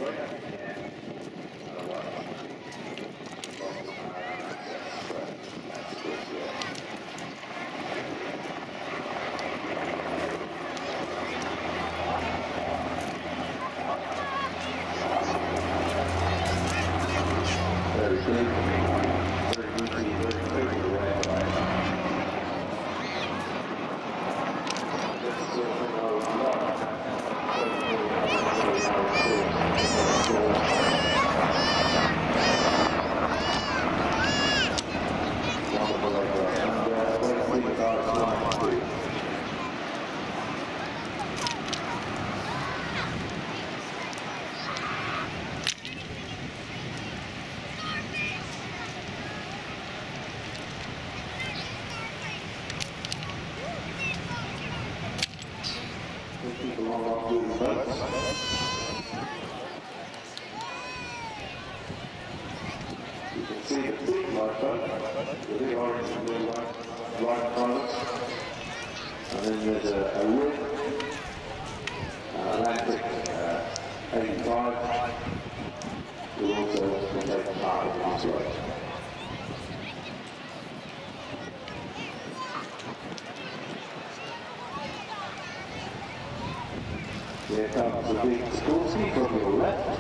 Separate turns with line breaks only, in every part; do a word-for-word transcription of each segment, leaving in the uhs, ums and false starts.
Here comes the big Sikorsky from your left.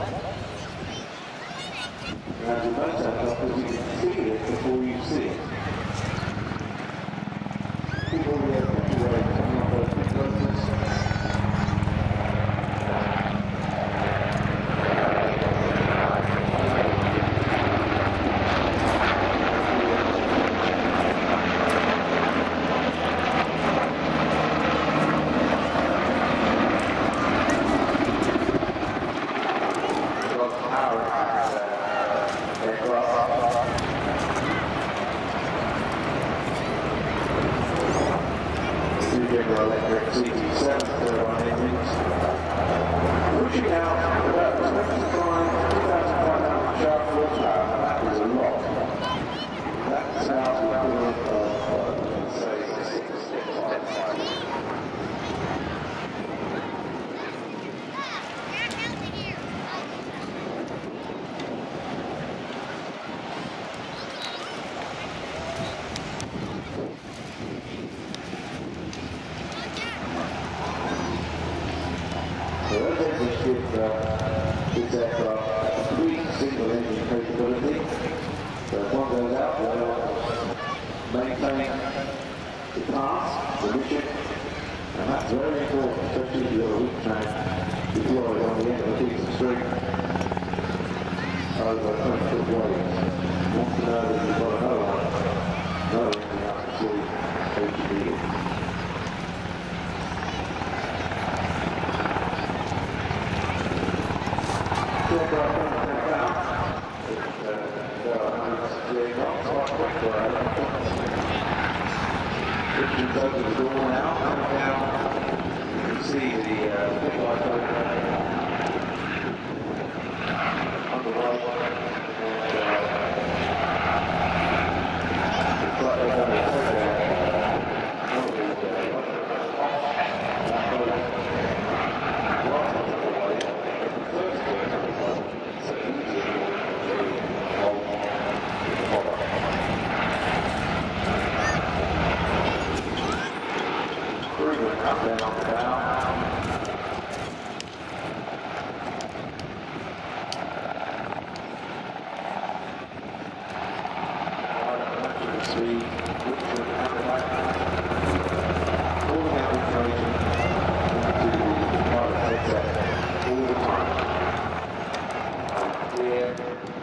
And the motor up as you can feel it before you see it. People will get the way coming up over the closest. Electric C T seven turbine engines, pushing out about twenty-five, two thousand five hundred shaft horsepower. That is a lot. That's about the equivalent of, uh, say, six six five. So that engine gives uh, this aircraft a three single engine capability. So if one goes out, they'll maintain the path, the mission, and that's very important, especially if you've got a weak tank deployed on the end of a piece of string over twenty foot waves. You want to know that you've got another one, another engine up to see H D. It's open the door now, coming down, you can see the uh, big light underway, and uh, it's like they're going to take up there on the bow. Speed, pulling out information into the pilot headset all the time. Clear,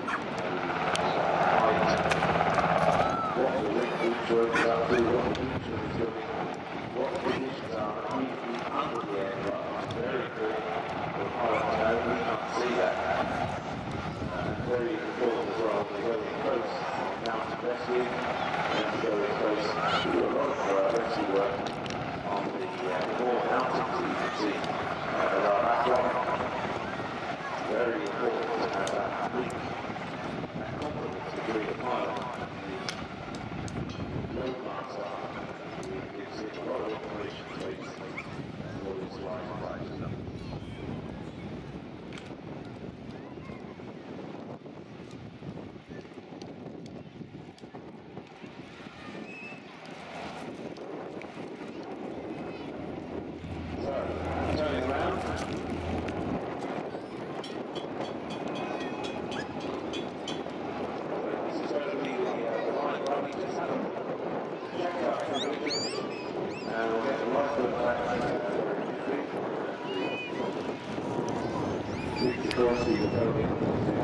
light, what the link feature is up to, what the feature is doing, what the conditions are immediately under the aircraft. It's very good for the pilot to know. We can't see that. Uh, very important as well to go in close on mountain rescue and to go in close to do a lot of uh, rescue work on the uh, more mountains that you can see uh, that are background. Very important to have that link, that confidence between the pilot and the load master. Gives it a lot of information based on what it's like. Sikorsky will tell me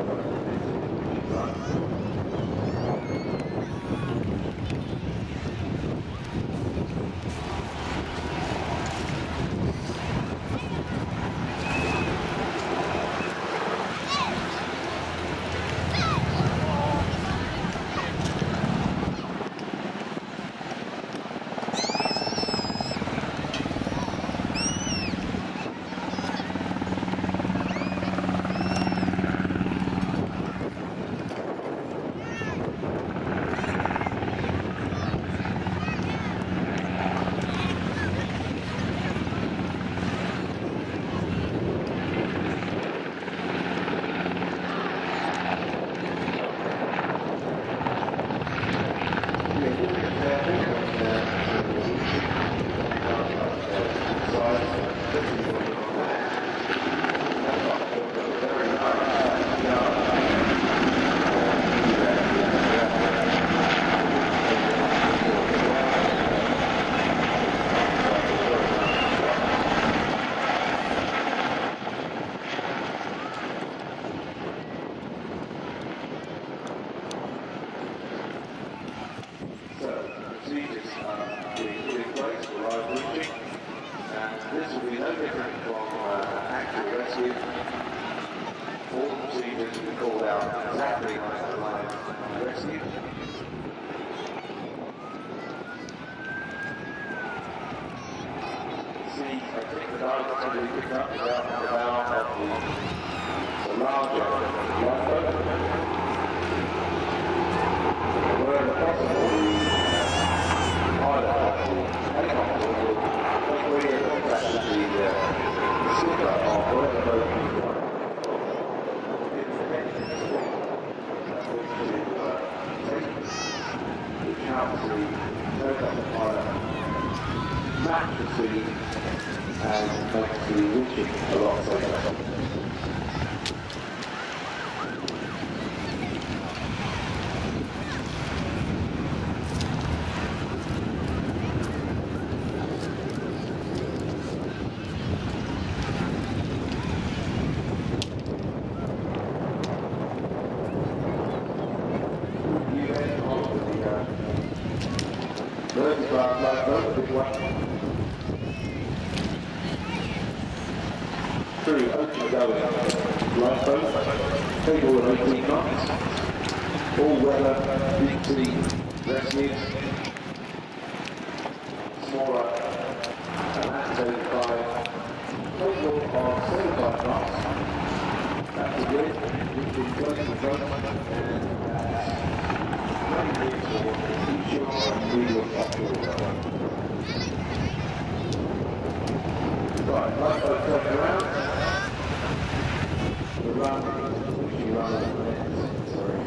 this will be no different from uh, actual rescue. All the procedures will be called out exactly like the live rescue. See, I think the dive that's going to be picked up is out on the bow of the, the larger lifeboat. Wherever possible, the pilot of the helicopter will make radio contact with the, uh, the skipper of whatever boat he's flying. Which helps the helicopter pilot match the sea and makes the winching a lot safer. Through open going lifeboat, cable of eighteen knots, all weather, deep sea rescues, smaller and that's eighty-five, total of seventy-five knots, that's the grid, which is close to the front, and that's ready for future and medium offshore weather. Right, lifeboat turning around. The run, which you run at the minute, sorry.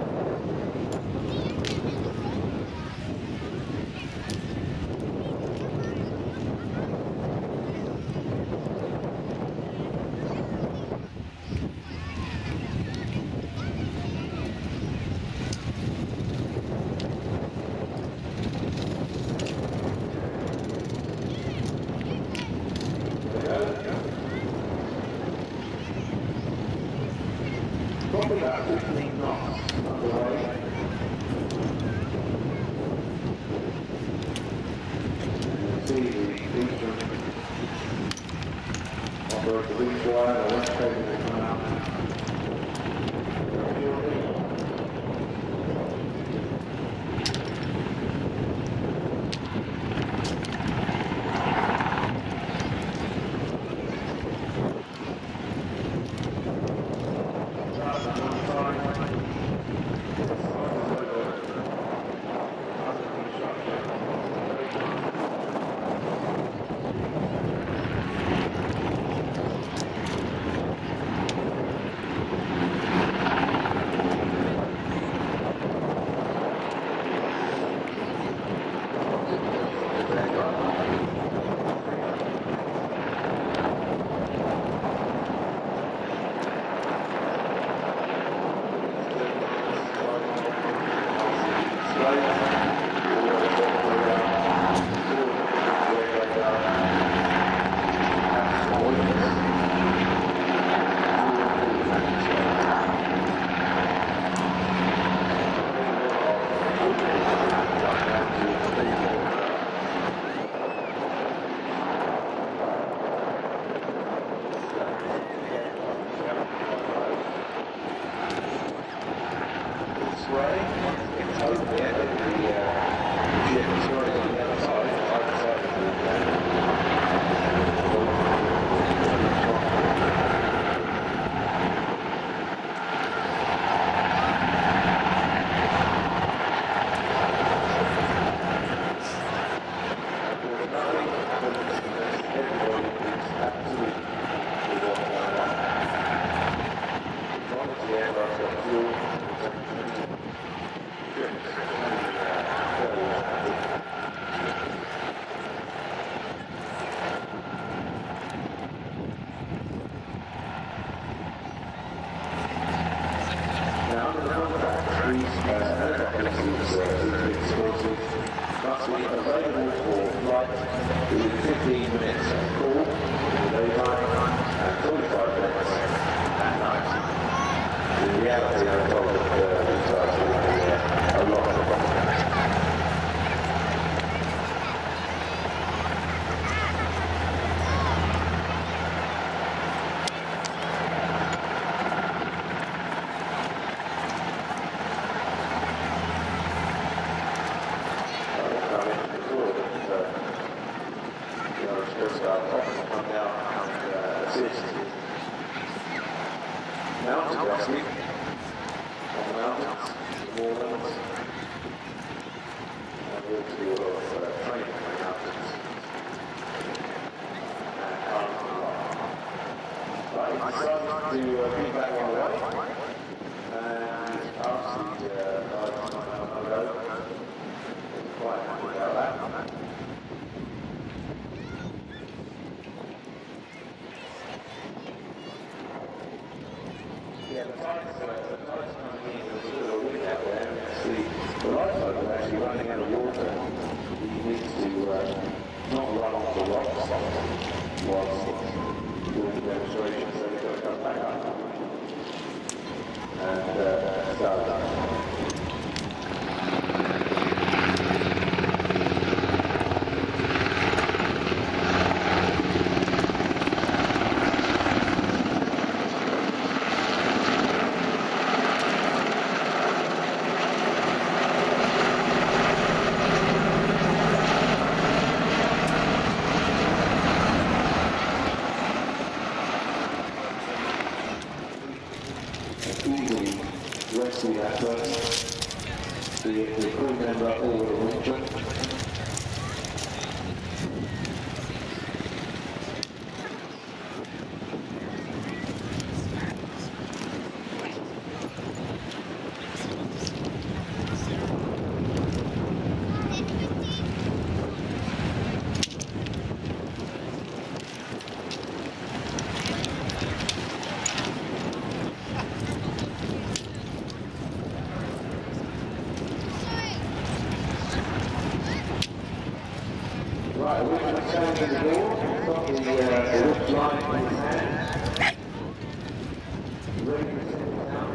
Probably about fifteen knots underway. You can see the Eastern operate the beach wire, the west cable will come out. Thank you. these uh, helicopters, these uh, Sikorsky, must be available for flight within fifteen minutes at call in the daytime and forty-five minutes at night. In reality, I'm told that uh, these guys will be uh, a lot of fun. Mountain rescue on the mountains, the moorlands, and we'll do a lot of uh, training on the mountains and climbing the rock. Right, it's decided to uh, be back on the way and past the uh, guys on the road. We're quite happy about that. Yeah, the tide's, uh, the tide's coming in, there's a bit of a wind out there, and actually, the lifeboat is actually running out of water. He needs to uh, not run off the rocks whilst doing the demonstration, so he's got to come back up and uh, start that. Rescue that first, the, the crew member all the winter. Right, we're going to stand in the door, got the, uh, the whip line in his hand, ready to send it down.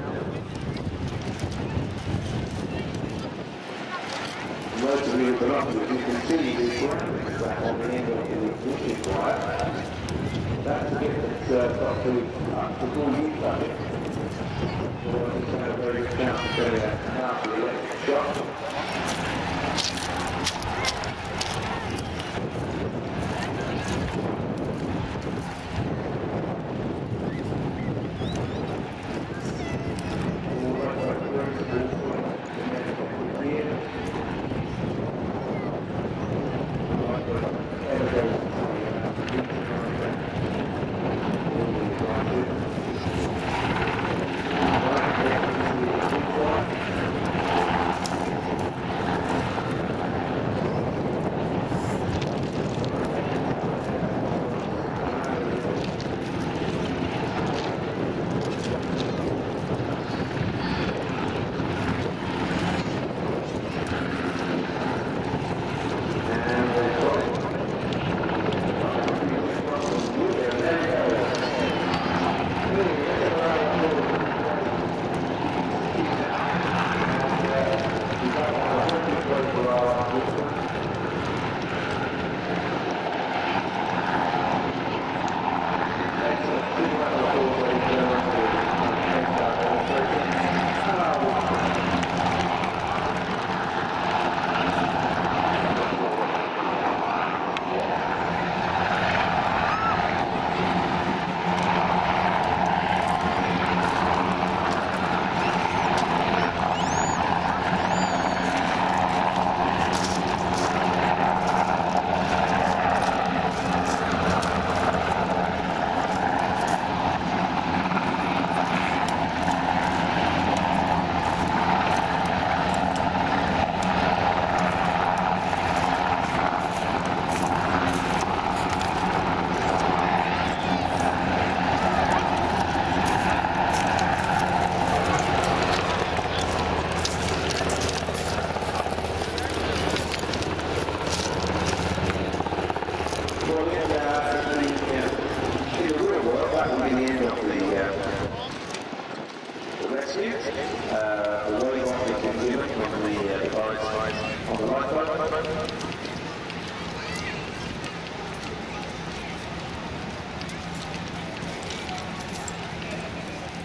Most of you have got you can see the ground back on the end of the ignition wire. That's the bit that's uh, got to up the full use of it. So it's had a very good chance of getting a nasty electric shock.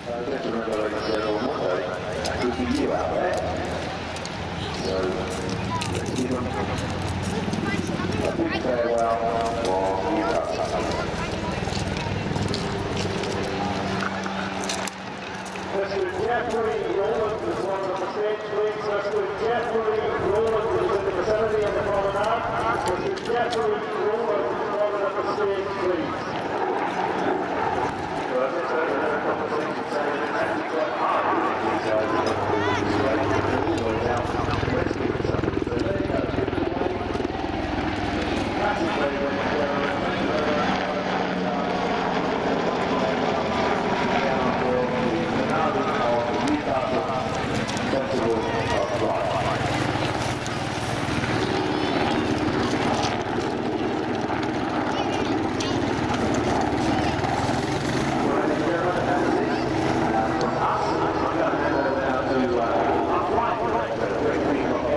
Uh, just remember, like I said on Monday, that could be you out there. So, let's give them a big farewell for Newcastle. Let's go Jeffrey Rowland is one on the stage, please. Let's go Jeffrey Rowland who's in the vicinity of the promenade. Let's go Jeffrey Rowland who's walking up the stage, please. So as I said, another conversation saying it's actually quite hard to get these guys up to the straight all the way down to rescue somebody. So there you go, give it away. Massively when you go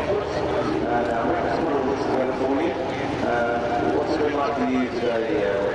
today, uh,